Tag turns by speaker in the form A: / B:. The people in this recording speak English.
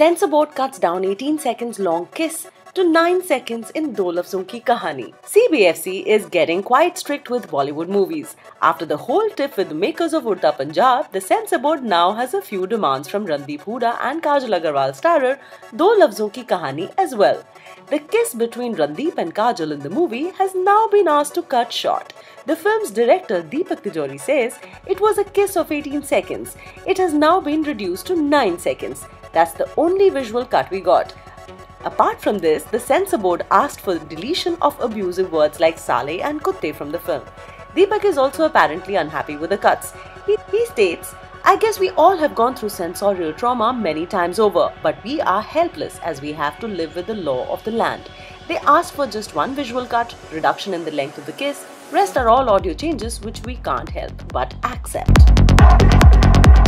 A: Censor board cuts down 18 seconds long kiss to 9 seconds in Do Lafzon Ki Kahani. CBFC is getting quite strict with Bollywood movies. After the whole tiff with the makers of Udta Punjab, the censor board now has a few demands from Randeep Hooda and Kajal Agarwal starrer Do Lafzon Ki Kahani as well. The kiss between Randeep and Kajal in the movie has now been asked to cut short. The film's director Deepak Tijori says it was a kiss of 18 seconds. It has now been reduced to 9 seconds. That's the only visual cut we got. Apart from this, the censor board asked for the deletion of abusive words like Sale and Kutte from the film. Deepak is also apparently unhappy with the cuts. He states, "I guess we all have gone through sensorial trauma many times over, but we are helpless as we have to live with the law of the land." They asked for just one visual cut, reduction in the length of the kiss. Rest are all audio changes which we can't help but accept.